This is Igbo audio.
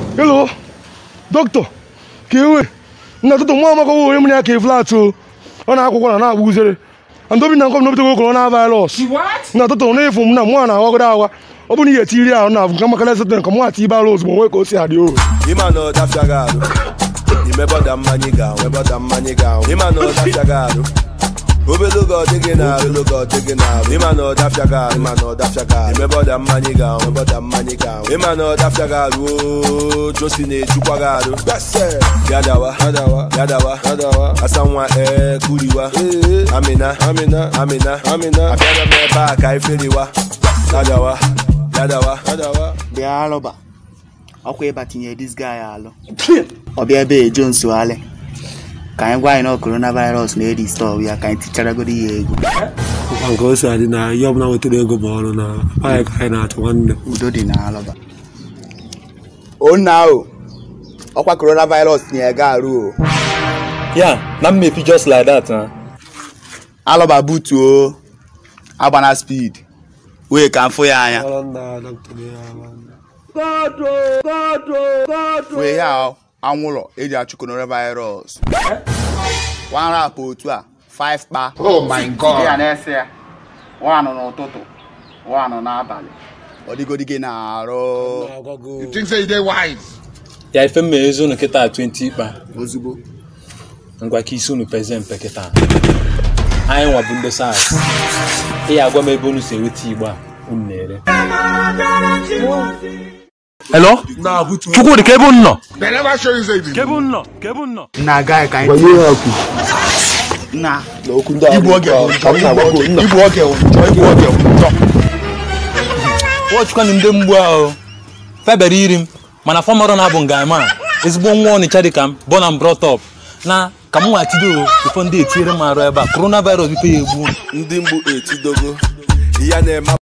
Hello, doctor. Kewe. Na toto mwa mako wo yemu ya ke flat o. Ona akwụkwọ na agbuzere. Andobi na nkom no bito coronavirus. What? Na toto na efu na mwa na awagoda awa. Obuni ye tiri a na avuka makala seten ko mwa ti ba rose mo we ko si ade o. Imano da fiagado. Imebo da maniga, webo da maniga. Imano da fiagado. Obelo go digging out, obelo go digging out. Imano da fiagado, imano da fiagado. Imebo da maniga, webo da maniga. Imano da fiagado. Josine chukwagado. Bese. Yadawa, yadawa, yadawa, yadawa. Asanwa kuliwa. Amina, amina, amina, amina. Afiada me ba kai feliwa. Yadawa, yadawa, yadawa. Be aloba. Akwa eba tinye this guy alo. Obia be Jones wale. Ka ngwa ino coronavirus na edi store ya ka tichara go di ego. Ngo so adi na yob na wetu ego bo na pa ka na atu nwanne. Udo di na aloba. Oh now. Akwa coronavirus ni ega aru o. Yeah, na me just like that, huh? Aloba butu o. Agbana speed. We kan fo ya anya. We ya anwụlọ eji achụ coronavirus. One rap otu a 5 pa. Oh my God. Ya na-ese ya. One n'ụtụtụ, one n'abalị. Odigodi gị na-arụ. You think say they wise? Ya ife mme ezo no kita 20 pa. Ozugbo. Ngwa ka iso no pezem pe kita. Anyị nwa bụ ndị SARS. Ị agwa m ebe unu si eweta igbo a unu na-ere. Hello? Chukwudi ka ebe unu nọ? They never show you say Ka ebe unu nọ? Ka ebe unu nọ? Na guy ka anyị. Na. Igbo oge Ochukwa ni ndị mgbu ahụ. Febere iri m mana fọmọrọ na abụ nga ma ezigbo nwa Ọnịcha dị ka m born and brought up na ka m nwatido before ndị etiere m arụ ebe a coronavirus ife ya egbu ndị mgbu etidogo. Ya na